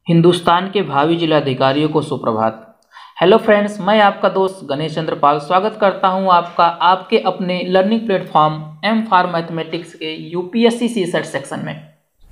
हिंदुस्तान के भावी जिलाधिकारियों को सुप्रभात। हेलो फ्रेंड्स, मैं आपका दोस्त गणेश चंद्र पाल स्वागत करता हूं आपका आपके अपने learning platform M for mathematics के यूपीएससी सीसेट सेक्शन में।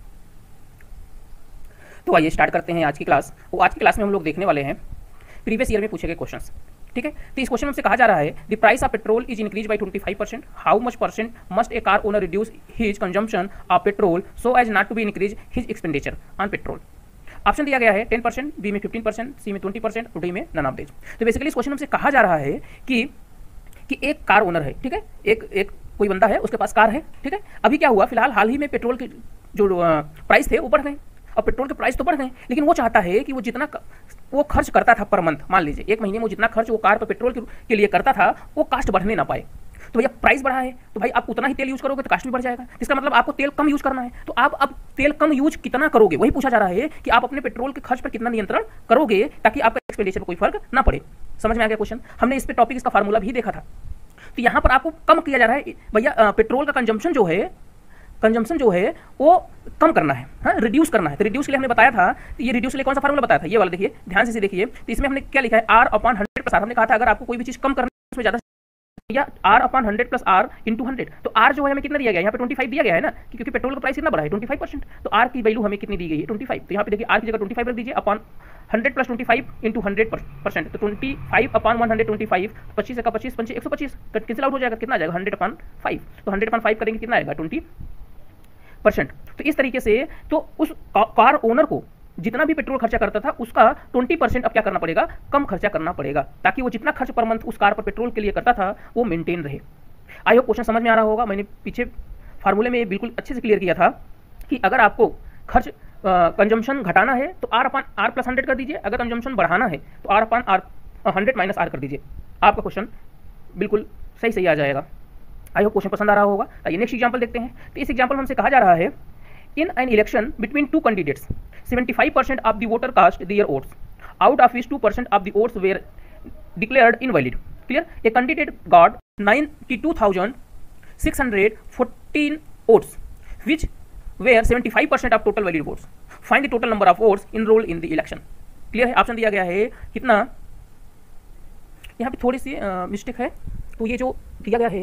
तो आइए स्टार्ट करते हैं आज की क्लास। आज की क्लास में हम लोग देखने वाले हैं प्रीवियस ईयर में पूछे गए क्वेश्चंस। ठीक है, तो इस क्वेश्चन में हमसे कहा जा रहा है the price of petrol is increase by 25%, how much percent must a car owner reduce his consumption of petrol so as not to be increase his expenditure on petrol. Option दिया गया है 10%, B में 15%, सी में 20% और D में none of this. तो basically इस question हमसे कहा जा रहा है कि एक कार ओनर है। ठीक है, एक कोई बंदा है, उसके पास कार है। ठीक है, अभी क्या हुआ, फिलहाल हाल ही में पेट्रोल के जो प्राइस थे वो बढ़ गए। अब पेट्रोल के प्राइस तो बढ़ गए, लेकिन वो चाहता है कि वो जितना वो खर्च करता था पर मंथ, मान लीजिए एक महीने में वो जितना खर्च वो कार पर पेट्रोल के लिए करता था वो कास्ट बढ़ने ना पाए। तो भैया प्राइस बढ़ा है तो भाई आप उतना ही तेल यूज करोगे तो कास्ट भी बढ़ जाएगा। इसका मतलब आपको तेल कम यूज करना है। तो आप अब तेल कम यूज कितना करोगे वही पूछा जा रहा है कि आप अपने पेट्रोल के खर्च पर कितना नियंत्रण करोगे ताकि आपका एक्सपेंडिचर पर कोई फर्क ना पड़े। समझ में आ गया क्वेश्चन? हमने इस पे टॉपिक इसका फार्मूला भी देखा था। तो यहाँ पर आपको कम किया जा रहा है भैया, पेट्रोल का कंजम्पशन जो है वो कम करना है, हाँ रिड्यूस करना है। तो रिड्यूस के लिए हमने बताया था, तो ये रिड्यूस के लिए कौन सा फार्मूला बताया था, ये वाला देखिए ध्यान से देखिए। तो इसमें हमने क्या लिखा है, R/100+R। हमने कहा था अगर आपको कोई भी चीज कम करना है उसमें ज्यादा या R/100+R × 100। तो R जो है हमें कितना दिया गया है, यहाँ पे 25 दिया गया है ना, क्योंकि पेट्रोल का प्राइस कितना बढ़ा है 25%। तो R की वैल्यू हमें कितनी दी गई है 25। तो यहाँ पे देखिए R की जगह 25 रख दीजिए अपॉन 100 + 25 × 100%। तो 25/125, 25 का 25 पंचे 125 कैंसिल आउट हो जाएगा, कितना आ जाएगा 100/5। तो 100/5 करेंगे कितना आएगा 20%। तो इस तरीके से तो उस कार ओनर को जितना भी पेट्रोल खर्चा करता था उसका 20% अब क्या करना पड़ेगा, कम खर्चा करना पड़ेगा, ताकि वो जितना खर्च पर मंथ उस कार पर पेट्रोल के लिए करता था वो मेंटेन रहे। आई होप क्वेश्चन समझ में आ रहा होगा। मैंने पीछे फार्मूले में बिल्कुल अच्छे से क्लियर किया था कि अगर आपको खर्च कंजम्पशन घटाना है तो R/R+100 कर दीजिए, अगर कंजम्पशन बढ़ाना है तो R/100 - R कर दीजिए। आपका क्वेश्चन बिल्कुल सही आ जाएगा। आई होप क्वेश्चन पसंद आ रहा होगा। आइए नेक्स्ट एग्जांपल देखते हैं। तो इस एग्जांपल में हमसे कहा जा रहा है in an election between two candidates 75% of the voter cast their votes, out of which 2% of the votes were declared invalid. Clear? A candidate got 92,614 votes, which were 75% of total valid votes. Find the total number of votes enrolled in the election. Clear है? Option दिया गया है कितना, यहाँ पे थोड़ी सी mistake है। तो ये जो दिया गया है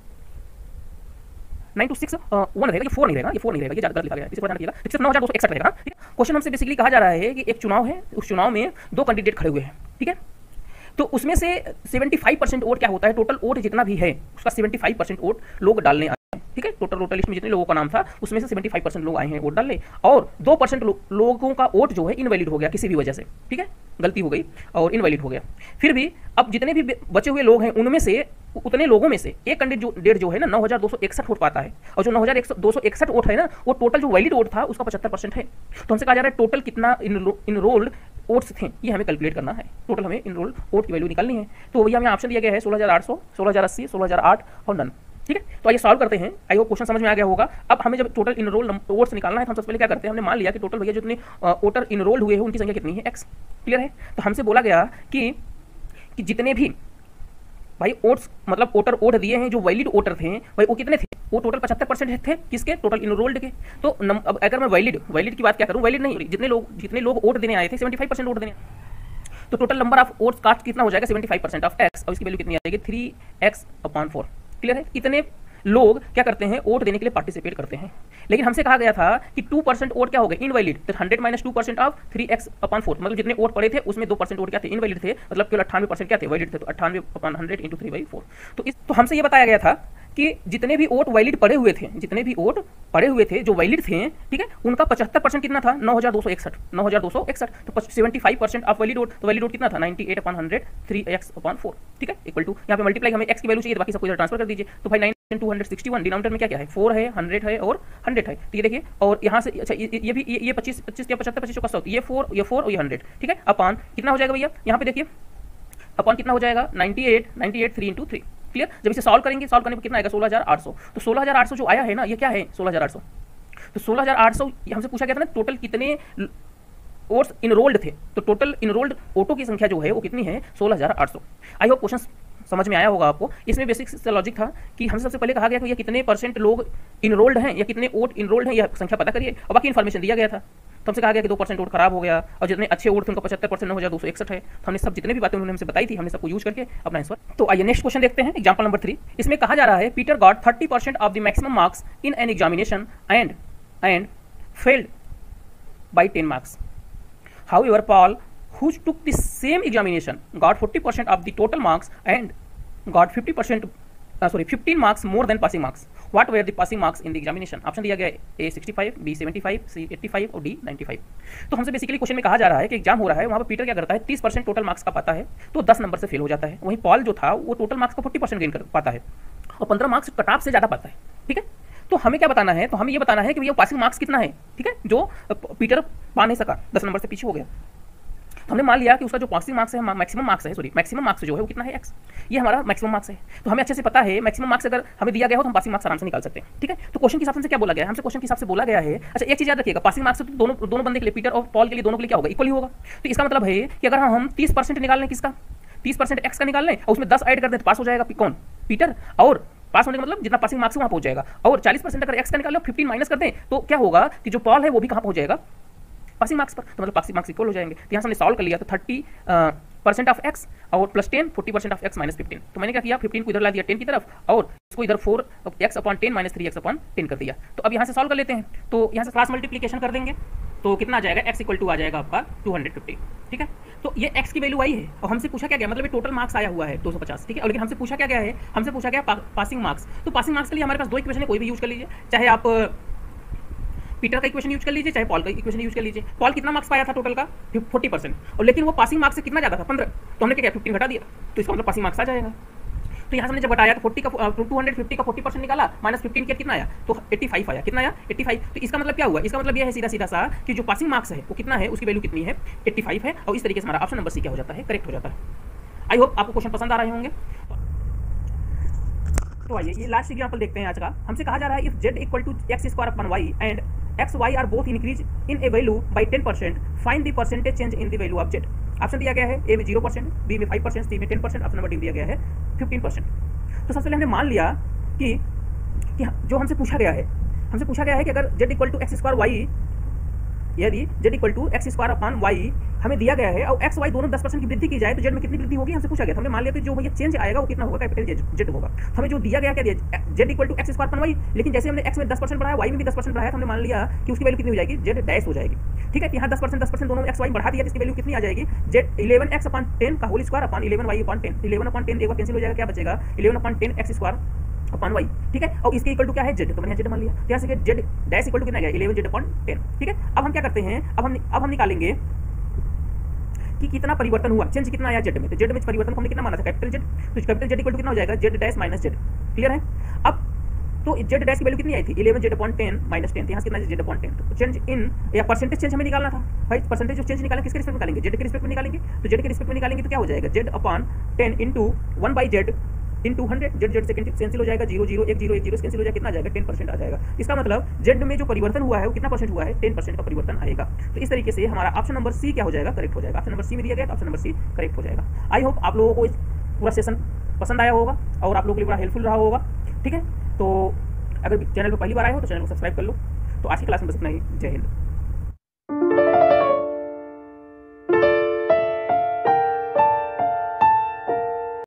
9 to 6 1 रहेगा, ये 4 नहीं रहेगा, ये 4 नहीं रहेगा, ये ज्यादा गलत लिखा गया है, इसे ध्यान रखिएगा। सिर्फ 9261 रहेगा। ठीक है, क्वेश्चन हमसे बेसिकली कहा जा रहा है कि एक चुनाव है, उस चुनाव में 2 कैंडिडेट खड़े हुए हैं। ठीक है, तो उसमें से 75% वोट क्या होता है, टोटल वोट जितना भी है उसका 75% वोट लोग डालने आए हैं। ठीक है, टोटल लिस्ट में जितने लोगों का नाम था उसमें से 75% लोग आए हैं वोट डालने, और 2% लोगों का वोट जो है इनवैलिड हो गया किसी भी वजह से। ठीक है, गलती हो गई और इनवैलिड हो गया। फिर भी अब जितने भी बचे हुए लोग हैं उनमें से उतने लोगों में से एक कैंडिडेट जो है ना 9261 वोट पाता है, और जो 9261 वोट है ना वो टोटल जो वैलिड वोट था उसका 75% है। तो हमसे कहा जा रहा है टोटल कितना इनरोल्ड वोट्स थे ये हमें कैलकुलेट करना है। टोटल हमें इनरोल्ड वोट की वैल्यू निकालनी है। तो भैया हमें ऑप्शन दिया गया है 16800, 16080, 16008 और नन। ठीक है, तो आइए सॉल्व करते हैं। आई होप क्वेश्चन समझ में आ गया होगा। अब हमें जब टोटल इनरोल वोट्स निकालना है तो हम सबसे पहले क्या करते हैं, हमने मान लिया कि टोटल भैया जितने वोटर इनरोल्ड हुए हैं उनकी संख्या कितनी है, x। क्लियर है? तो हमसे बोला गया कि जितने भी भाई वोट्स मतलब वोटर वोट दिए हैं जो वैलिड वोटर थे भाई वो कितने थे, वो टोटल 75% थे किसके, टोटल इनरोल्ड के। तो अब अगर मैं वैलिड की बात क्या करूं, वैलिड नहीं, जितने लोग वोट देने आए थे 75% वोट देने, तो total number of votes cast कितना हो जाएगा 75% ऑफ x, और इसकी वैल्यू कितनी आ जाएगी 3x/4। क्लियर है? इतने लोग क्या करते हैं वोट देने के लिए पार्टिसिपेट करते हैं। लेकिन हमसे कहा गया था कि 2% वोट क्या हो गए, इनवैलिड। तो 100 - 2% ऑफ 3x/4, मतलब जितने वोट पड़े थे उसमें 2% वोट क्या थे, इनवैलिड थे, मतलब केवल 98% क्या थे, वैलिड थे। तो 98/100 × 3/4। तो हमसे ये बताया गया था कि जितने भी वोट वैलिड पड़े हुए थे जो वैलिड थे, ठीक है, उनका 75% कितना था 9261। तो 75% ऑफ वैलिड वोट, तो वैलिड वोट कितना था 98/100 3x/4। ठीक है, इक्वल टू यहाँ पे मल्टीप्लाई हमें x की वैल्यू चाहिए, बाकी सबको इधर ट्रांसफर कर दीजिए। तो भाई 9×261 डिनोमिनेटर में क्या है 4 है, 100 है और 100 है। तो ये देखिए, और यहाँ से अच्छा ये भी ये 25 या 75 25 का 100, ये 4 और ये 100। ठीक है, अपान कितना हो जाएगा भैया, यहाँ पे देखिए अपान कितना हो जाएगा 98 3 × 3। क्लियर? जब इसे सॉल्व करने पर कितना आएगा 16800। तो 16800 जो आया है ना ये क्या है 16800। तो 16800 हमसे पूछा गया था ना टोटल कितने वोट्स इनरोल्ड थे, तो टोटल इनरोल्ड वोटों की संख्या जो है वो कितनी है 16800। आई होप क्वेश्चन समझ में आया होगा आपको। इसमें बेसिक से लॉजिक था कि हमसे सबसे पहले कहा गया कि ये कितने % लोग इनरोल्ड हैं या कितने वोट इनरोल्ड हैं, यह संख्या पता करिए, और बाकी इन्फॉर्मेशन दिया गया था। तो हमसे कहा गया कि 2% वोट खराब हो गया और जितने अच्छे वोट थे उनका 75% हो जाए 261 है। तो हमने सब जितने भी बातें उन्होंने हमसे बताई थी हमने सबको यूज करके अपना आंसर। तो आइए नेक्स्ट क्वेश्चन देखते हैं, एग्जांपल नंबर 3। इसमें कहा जा रहा है Peter got 30% of the maximum marks in an examination and failed by 10 marks. However Paul, who took the same examination, got 40% of the total marks and got 15 marks more than passing marks. What were the passing marks in the examination? Option दिया गया A 65, B 75, C 85 और D 95। तो हमसे basically question में कहा जा रहा है कि एग्जाम हो रहा है, वहाँ पर पीटर क्या करता है 30% टोटल मार्क्स का पाता है तो 10 नंबर से फेल हो जाता है। वहीं पॉल जो था वो टोटल मार्क्स का 40% गेन कर पाता है और 15 मार्क्स कट ऑफ से ज़्यादा पाता है। ठीक है, तो हमें क्या बताना है, तो हमें ये बताना है कि भैया पासिंग मार्क्स कितना है। ठीक है, जो पीटर पा नहीं सका, 10 नंबर से पीछे हो गया। तो हमने मान लिया कि उसका जो पासिंग मार्क्स है, मैक्सिमम मार्क्स जो है वो कितना है x, ये हमारा मैक्सिमम मार्क्स है। तो हमें अच्छे से पता है मैक्सिमम मार्क्स अगर हमें दिया गया हो तो हम पासिंग मार्क्स आराम से निकाल सकते हैं। ठीक है, तो क्वेश्चन के हिसाब से क्या बोला गया है, हमसे क्वेश्चन के हिसाब से बोला गया है। अच्छा एक चीज याद रखिएगा, पासिंग मार्क्स तो दोनों बंदे के लिए, पीटर और पॉल के लिए, दोनों के लिए क्या होगा, इक्वल ही होगा। तो इसका मतलब है कि अगर हम 30% निकाल लें, किसका 30% x का निकाल लें और उसमें 10 ऐड कर दें तो पास हो जाएगा कौन, पीटर। और पास होने का मतलब जितना पासिंग मार्क्स वहां पहुंच जाएगा। और 40% अगर x का निकाल लो 15 माइनस कर दें तो क्या होगा कि जो पॉल है वो भी कहां पहुंच जाएगा, पासिंग मार्क्स पर। तो मतलब पासिंग मार्क्स इक्वल हो जाएंगे। तो यहाँ से हमने सॉल्व कर लिया तो 30% ऑफ x और प्लस 10 40% ऑफ x माइनस 15। तो मैंने क्या किया 15 को इधर ला दिया 10 की तरफ और इसको इधर 4x/10 माइनस 3x/10 कर दिया। तो अब यहाँ से सॉल्व कर लेते हैं। तो यहाँ से क्रॉस मल्टीप्लीकेशन कर देंगे तो कितना आ जाएगा, x इक्वल टू आ जाएगा आपका 250। ठीक है, तो ये x की वैल्यू आई है और हमसे पूछा क्या गया, मतलब ये टोटल मार्क्स आया हुआ है 250। ठीक है, और लेकिन हमसे पूछा क्या गया है, हमसे पूछा गया पासिंग मार्क्स। तो पासिंग मार्क्स के लिए हमारे पास दो इक्वेशन है, कोई भी यूज कर लीजिए, चाहे आप पीटर का इक्वेशन यूज कर लीजिए चाहे पॉल का इक्वेशन यूज कर लीजिए। पॉल कितना मार्क्स पाया था टोटल का 40% और लेकिन वो पासिंग मार्क्स से कितना ज़्यादा था 15, तो हमने क्या 15 घटा दिया तो इसका मतलब पासिंग मार्क्स आ जाएगा। तो यहाँ से हमने जब बताया तो 250 का 40% निकाला माइनस 15 कितना आया तो 85 आया। कितना आया 85। तो इसका मतलब क्या हुआ, इसका मतलब यह है सीधा सा कि जो पासिंग मार्क्स है वो कितना है, उसकी वैल्यू कितनी है 85 है। और इस तरीके से हमारा ऑप्शन नंबर सी क्या हो जाता है, करेक्ट हो जाता है। आई होप आपको क्वेश्चन पसंद आ रहे होंगे। तो आइए ये लास्ट एग्जांपल देखते हैं आज का। हमसे कहा जा रहा है if z equal to x square upon y and x y are both increase in a value by 10%, find the percentage change in the value of z। Option दिया गया है ए में 0%, बी में 5%, सी में 10%, ऑप्शन नंबर डी दिया गया है 15%। तो सबसे पहले हमने मान लिया कि जो हमसे पूछा गया है कि अगर z equal to x square y, यदि z equal to x square upon y हमें दिया गया है और x y दोनों 10% की वृद्धि की जाए तो z में कितनी वृद्धि होगी हमसे पूछा गया था। हमने मान लिया कि जो भैया चेंज आएगा वो कितना होगा, कैपिटल Z होगा। तो हमें जो दिया गया क्या दिया z equal to x square upon y, लेकिन जैसे हमने x में 10% बढ़ाया y में भी 10% बढ़ाया तो हमने मान लिया कि उसकी वैल्यू कितनी हो जाएगी, z डैश हो जाएगी। ठीक है, यहाँ 10% दोनों x y बढ़ा दिया, इसकी वैल्यू कितनी आ जाएगी, z 11x अपॉन 10 का whole square upon 11y upon 10। 11/10 एक बार कैंसिल हो जाएगा, क्या बचेगा 11/10 x स्क्वायर अपॉन वाई। ठीक है, और इसके इक्वल टू क्या है z, तो मैंने z मान लिया। यहाँ से z डैश इक्वल टू कितना गया 11z/10। ठीक है, अब हम क्या करते हैं, अब हम निकालेंगे कि कितना परिवर्तन हुआ, चेंज कितना आया z में। तो z में परिवर्तन को हमने कितना माना था, कैपिटल Z, तो कैपिटल Z इक्वल टू कितना हो जाएगा z dash minus z। Clear है। अब तो z डैश की वैल्यू कितनी आई थी 11z/10 माइनस 10, यहाँ से कितना z/10। तो चेंज इन या परसेंटेज चेंज हमें निकालना था भाई। परसेंटेज ऑफ चेंज निकालना किसके रिस्पेक्ट में निकालेंगे, z के रिस्पेक्ट में निकालेंगे। तो z के रिस्पेक्ट में निकालेंगे तो क्या हो जाएगा z/10 into 1/z into 100, z second cancel हो जाएगा, 0 0 1 0 1 0 कैंसिल हो जाएगा, कितना आ जाएगा 10% आ जाएगा। इसका मतलब z में जो परिवर्तन हुआ है वो कितना परसेंट हुआ है, 10% का परिवर्तन आएगा। तो इस तरीके से हमारा ऑप्शन नंबर सी क्या हो जाएगा, करेक्ट हो जाएगा। ऑप्शन नंबर सी में दिया गया तो ऑप्शन नंबर सी करेक्ट हो जाएगा। आई होप आप लोगों को पूरा सेशन पसंद आया होगा और आप लोगों के लिए बड़ा हेल्पफुल रहा होगा। ठीक है, तो अगर चैनल पर पहली बार आए हो तो चैनल को सब्सक्राइब कर लो। तो आज की क्लास में बस इतना ही, जय हिंद।